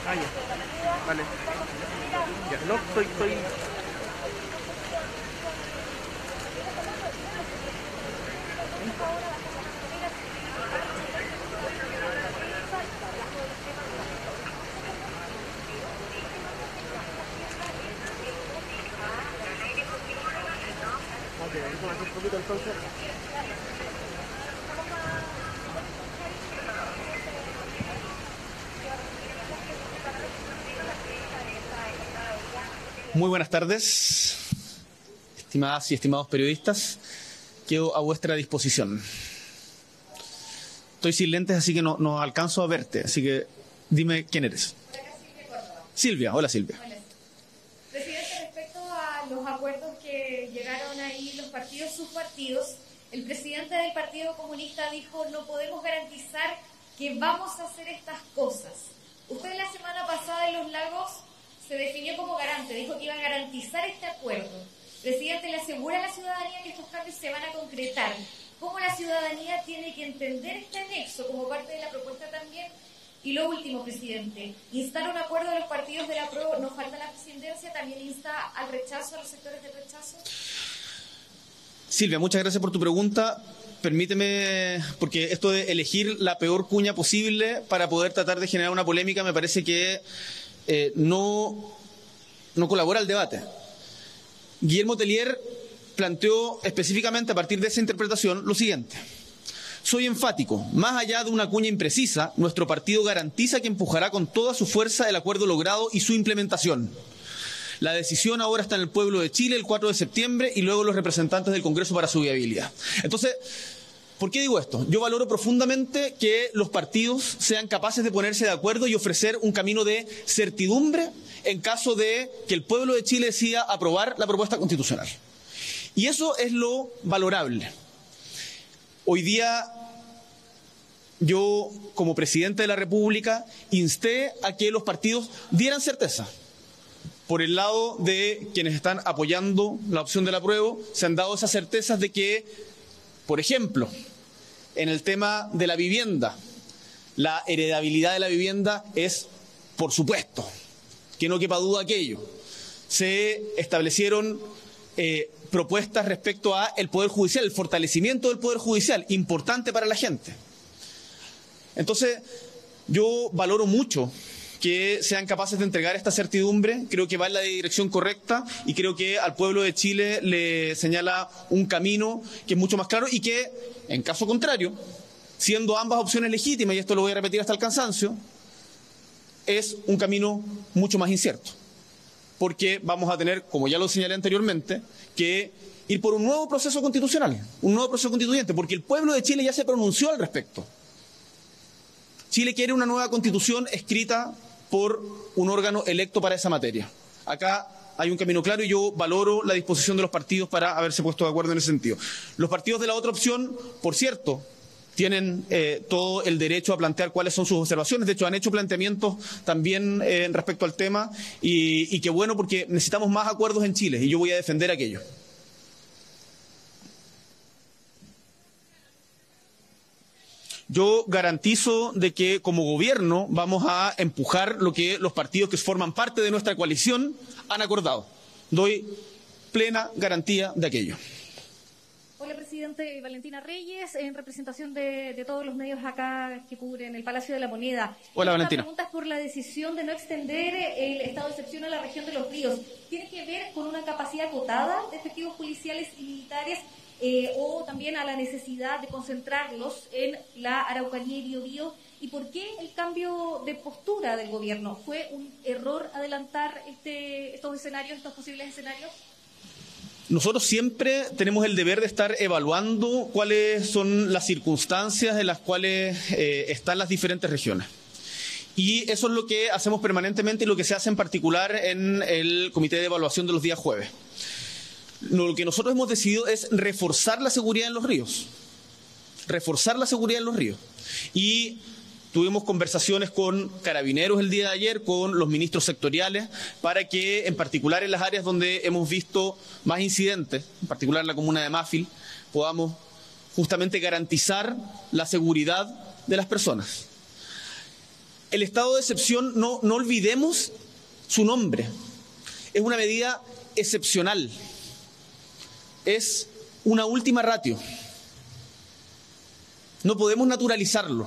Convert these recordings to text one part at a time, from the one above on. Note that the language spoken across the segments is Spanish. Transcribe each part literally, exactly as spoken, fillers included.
Ah, ya. Vale. Ya, no, estoy, estoy... Ok, vamos a un poquito entonces. Muy buenas tardes, estimadas y estimados periodistas. Quedo a vuestra disposición. Estoy sin lentes, así que no, no alcanzo a verte, así que dime quién eres. Silvia, hola Silvia. Hola. Presidente, respecto a los acuerdos que llegaron ahí los partidos, sus partidos, el presidente del Partido Comunista dijo: no podemos garantizar que vamos a hacer estas cosas. Usted la semana pasada en Los Lagos se definió como garante, dijo que iba a garantizar este acuerdo. Presidente, ¿le asegura a la ciudadanía que estos cambios se van a concretar? ¿Cómo la ciudadanía tiene que entender este anexo como parte de la propuesta también? Y lo último, presidente, instar un acuerdo de los partidos de la prueba, nos falta la presidencia, también insta al rechazo, a los sectores de rechazo. Silvia, muchas gracias por tu pregunta. Permíteme, porque esto de elegir la peor cuña posible para poder tratar de generar una polémica me parece que eh, no, no colabora al debate. Guillermo Tellier planteó específicamente a partir de esa interpretación lo siguiente: soy enfático, más allá de una cuña imprecisa, nuestro partido garantiza que empujará con toda su fuerza el acuerdo logrado y su implementación. La decisión ahora está en el pueblo de Chile el cuatro de septiembre y luego los representantes del Congreso para su viabilidad. Entonces, ¿por qué digo esto? Yo valoro profundamente que los partidos sean capaces de ponerse de acuerdo y ofrecer un camino de certidumbre en caso de que el pueblo de Chile decida aprobar la propuesta constitucional. Y eso es lo valorable. Hoy día, yo, como presidente de la República, insté a que los partidos dieran certeza. Por el lado de quienes están apoyando la opción del apruebo, se han dado esas certezas de que, por ejemplo, en el tema de la vivienda, la heredabilidad de la vivienda es, por supuesto, que no quepa duda aquello. Se establecieron eh, propuestas respecto a el Poder Judicial, el fortalecimiento del Poder Judicial, importante para la gente. Entonces, yo valoro mucho que sean capaces de entregar esta certidumbre. Creo que va en la dirección correcta y creo que al pueblo de Chile le señala un camino que es mucho más claro y que, en caso contrario, siendo ambas opciones legítimas, y esto lo voy a repetir hasta el cansancio, es un camino mucho más incierto. Porque vamos a tener, como ya lo señalé anteriormente, que ir por un nuevo proceso constitucional, un nuevo proceso constituyente, porque el pueblo de Chile ya se pronunció al respecto. Chile quiere una nueva constitución escrita por un órgano electo para esa materia. Acá hay un camino claro y yo valoro la disposición de los partidos para haberse puesto de acuerdo en ese sentido. Los partidos de la otra opción, por cierto, tienen eh, todo el derecho a plantear cuáles son sus observaciones. De hecho, han hecho planteamientos también eh, respecto al tema y, y qué bueno, porque necesitamos más acuerdos en Chile y yo voy a defender aquello. Yo garantizo de que como gobierno vamos a empujar lo que los partidos que forman parte de nuestra coalición han acordado. Doy plena garantía de aquello. Hola, presidente. Valentina Reyes, en representación de, de todos los medios acá que cubren el Palacio de la Moneda. Hola, Esta Valentina. pregunta es por la decisión de no extender el estado de excepción a la región de Los Ríos. ¿Tiene que ver con una capacidad acotada de efectivos policiales y militares eh, o también a la necesidad de concentrarlos en la Araucanía y Biobío? ¿Y por qué el cambio de postura del gobierno? ¿Fue un error adelantar este, estos escenarios, estos posibles escenarios? Nosotros siempre tenemos el deber de estar evaluando cuáles son las circunstancias en las cuales eh, están las diferentes regiones. Y eso es lo que hacemos permanentemente y lo que se hace en particular en el Comité de Evaluación de los días jueves. Lo que nosotros hemos decidido es reforzar la seguridad en los ríos. Reforzar la seguridad en los ríos. Y tuvimos conversaciones con carabineros el día de ayer, con los ministros sectoriales, para que, en particular en las áreas donde hemos visto más incidentes, en particular en la comuna de Mafil, podamos justamente garantizar la seguridad de las personas. El estado de excepción, no, no olvidemos su nombre. Es una medida excepcional. Es una última ratio. No podemos naturalizarlo.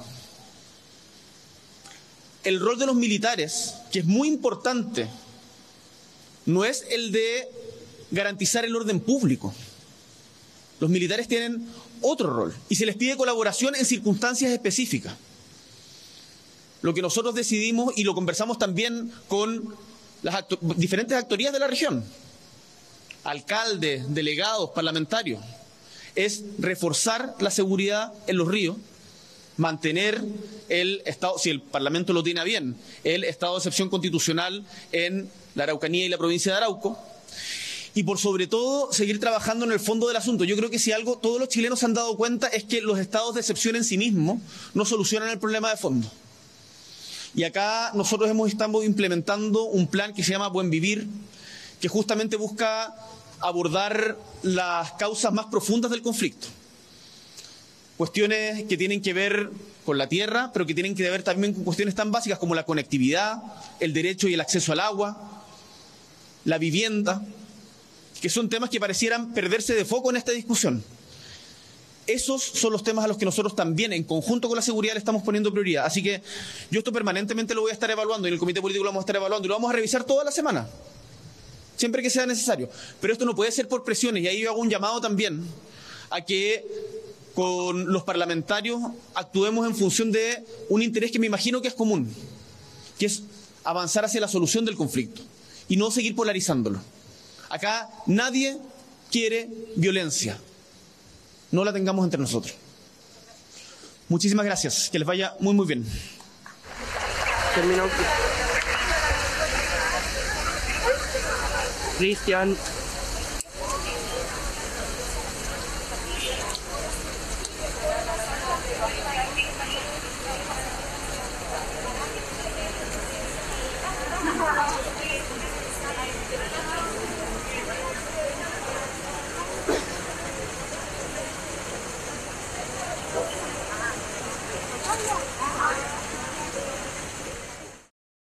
El rol de los militares, que es muy importante, no es el de garantizar el orden público. Los militares tienen otro rol y se les pide colaboración en circunstancias específicas. Lo que nosotros decidimos, y lo conversamos también con las acto- diferentes actorías de la región, alcaldes, delegados, parlamentarios, es reforzar la seguridad en los ríos, mantener el estado, si el Parlamento lo tiene a bien, el estado de excepción constitucional en la Araucanía y la provincia de Arauco, y por sobre todo seguir trabajando en el fondo del asunto. Yo creo que si algo todos los chilenos se han dado cuenta es que los estados de excepción en sí mismos no solucionan el problema de fondo. Y acá nosotros hemos, estamos implementando un plan que se llama Buen Vivir, que justamente busca abordar las causas más profundas del conflicto. Cuestiones que tienen que ver con la tierra, pero que tienen que ver también con cuestiones tan básicas como la conectividad, el derecho y el acceso al agua, la vivienda, que son temas que parecieran perderse de foco en esta discusión. Esos son los temas a los que nosotros también, en conjunto con la seguridad, le estamos poniendo prioridad. Así que yo esto permanentemente lo voy a estar evaluando, y en el Comité Político lo vamos a estar evaluando, y lo vamos a revisar toda la semana, siempre que sea necesario. Pero esto no puede ser por presiones, y ahí yo hago un llamado también a que con los parlamentarios actuemos en función de un interés que me imagino que es común, que es avanzar hacia la solución del conflicto y no seguir polarizándolo. Acá nadie quiere violencia. No la tengamos entre nosotros. Muchísimas gracias. Que les vaya muy, muy bien. Terminó. Cristian.